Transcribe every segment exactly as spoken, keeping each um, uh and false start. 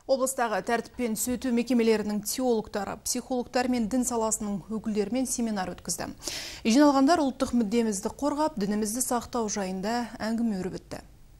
Облыстағы тәртіп пен түзету мекемелерінің теологтары, психологтар мен дін саласының өкілдерімен семинар өткізді. Жиналғандар ұлттық мүддемізді қорғап, дінімізді сақтау жайында әңгіме өрбітті.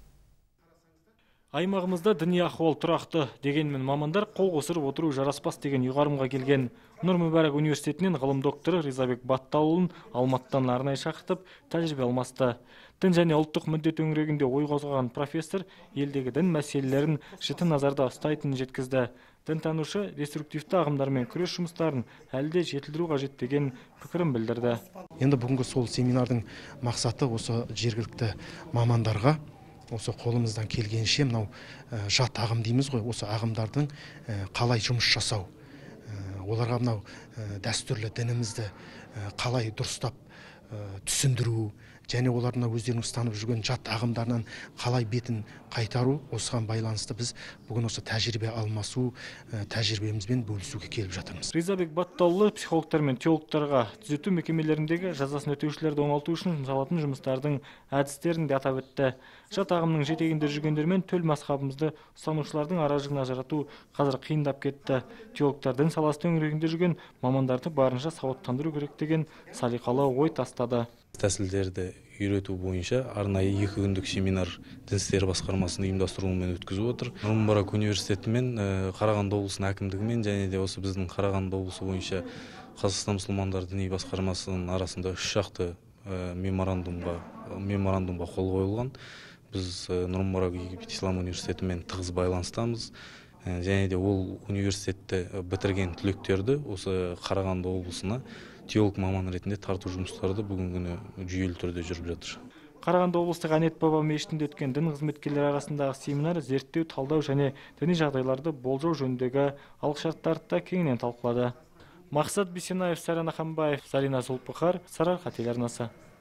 Аймағымызда діни ахуал тұрақты дегенмен мамандар қол қосырып отыру жараспас деген ұйғарымға келген. Нұр Мүбәрак университетінен ғылым докторы Ризабек Батталұлын Алматыдан арнайы шақыртып тәжірибе алмасты. Дін және ұлттық мүдде төңірегінде ой қозғаған профессор елдегі дін мәселелерін жіті назарда ұстайтынын жеткізді. Дінтанушы деструктивті ағымдармен күрес жұмыстарын әлі де жетілдіру қажет деген пікірін білдірді. Енді бүгінгі сол семинардың мақсаты осы жергілікті мамандарға осы қолымыздан келгенше мынау жат ағым дейміз ғой, осы ағымдардың қалай жұмыс жасау, оларға мынау дәстүрлі дінімізді қалай дұрыстап түсіндіру, және оларына өздерінің ұстанып жүрген жат ағымдарынан қалай бетін қайтару, осыған байланысты біз бүгін осы тәжірибе алмасу, тәжірибемізбен бөлісуге келіп жатырмыз. Ризабек Батталлы психологтар мен теологтарға түзету мекемелеріндегі жазасын өтеушілерді оңалту үшін жұмсалатын жұмыстардың әдістерін де атап өтті. Жат ағымның жетегінде жүргендермен төл мазхабымызды ұстанушылардың аражығын ажырату қазір қиындап кетті. Теологтар дін саласы төңірегінде жүрген мамандарды барынша сауаттандыру керек деген салиқалы ой тастады. Тәсілдерді үйрету бойынша арнайы екі күндік семинар дін істері басқармасының ұйымдастыруымен өткізіп отыр. Нұр Мүбәрак университеті мен Қарағанды облысының әкімдігімен және де осы біздің Қарағанды облысы бойынша Қазақстан мұсылмандар діни басқармасының арасында үш жақты меморандумға меморандумға қол қойылған. Біз Нұр Мүбәрак Египет Ислам университетімен тығыз байланыстамыз. Және де ол университетті бітірген түлектерді осы Қарағанды облысына теолог маман ретінде тарту жұмыстары бүгінгі күні жүйелі түрде жүріп жатыр. Қарағанды облыстық Әнет Баба мешітінде өткен дін қызметкерлері арасындағы семинар зерттеу, талдау және діни жағдайларды болжау жөніндегі алғышарттарды кеңінен талқылады. Мақсат Бисенаев, Саран Ахамбаев, Зарина Зулпықар, Сарыарқа телеарнасы.